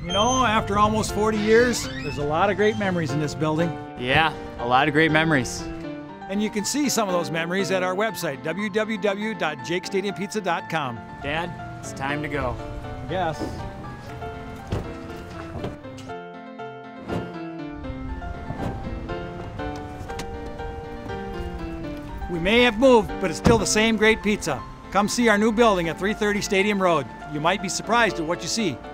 You know, after almost 40 years, there's a lot of great memories in this building. Yeah, a lot of great memories. And you can see some of those memories at our website, www.jakestadiumpizza.com. Dad, it's time to go. Yes. We may have moved, but it's still the same great pizza. Come see our new building at 330 Stadium Road. You might be surprised at what you see.